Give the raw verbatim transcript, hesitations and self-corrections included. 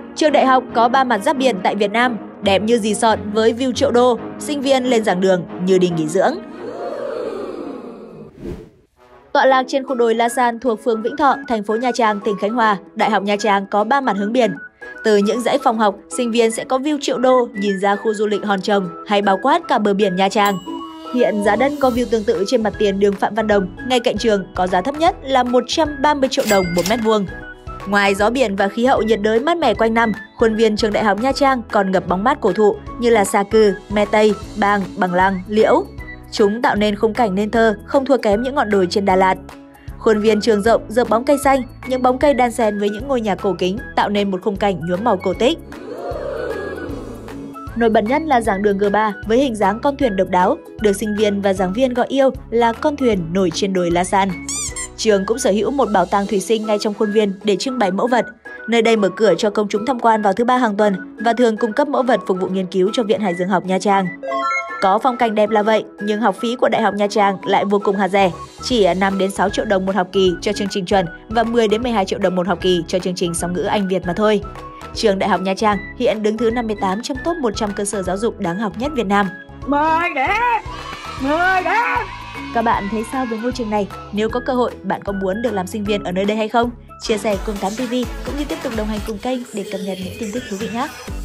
Trường đại học có ba mặt giáp biển tại Việt Nam, đẹp như resort với view triệu đô, sinh viên lên giảng đường như đi nghỉ dưỡng. Tọa lạc trên khu đồi La San thuộc phường Vĩnh Thọ, thành phố Nha Trang, tỉnh Khánh Hòa, Đại học Nha Trang có ba mặt hướng biển. Từ những dãy phòng học, sinh viên sẽ có view triệu đô nhìn ra khu du lịch Hòn Trồng hay bao quát cả bờ biển Nha Trang. Hiện giá đất có view tương tự trên mặt tiền đường Phạm Văn Đồng, ngay cạnh trường có giá thấp nhất là một trăm ba mươi triệu đồng một mét vuông. Ngoài gió biển và khí hậu nhiệt đới mát mẻ quanh năm, khuôn viên trường Đại học Nha Trang còn ngập bóng mát cổ thụ như là sa cừ, me tây, bàng, bằng lăng, liễu. Chúng tạo nên khung cảnh nên thơ không thua kém những ngọn đồi trên Đà Lạt. Khuôn viên trường rộng rợp bóng cây xanh, những bóng cây đan xen với những ngôi nhà cổ kính tạo nên một khung cảnh nhuốm màu cổ tích. Nổi bật nhất là giảng đường G ba với hình dáng con thuyền độc đáo, được sinh viên và giảng viên gọi yêu là con thuyền nổi trên đồi La San. Trường cũng sở hữu một bảo tàng thủy sinh ngay trong khuôn viên để trưng bày mẫu vật. Nơi đây mở cửa cho công chúng tham quan vào thứ ba hàng tuần và thường cung cấp mẫu vật phục vụ nghiên cứu cho Viện Hải dương học Nha Trang. Có phong cảnh đẹp là vậy, nhưng học phí của Đại học Nha Trang lại vô cùng hạt rẻ, chỉ năm đến sáu triệu đồng một học kỳ cho chương trình chuẩn và mười đến mười hai triệu đồng một học kỳ cho chương trình song ngữ Anh Việt mà thôi. Trường Đại học Nha Trang hiện đứng thứ năm mươi tám trong top một trăm cơ sở giáo dục đáng học nhất Việt Nam. Mời đến! Mời đến! Các bạn thấy sao về ngôi trường này? Nếu có cơ hội, bạn có muốn được làm sinh viên ở nơi đây hay không? Chia sẻ cùng tám ti vi cũng như tiếp tục đồng hành cùng kênh để cập nhật những tin tức thú vị nhé!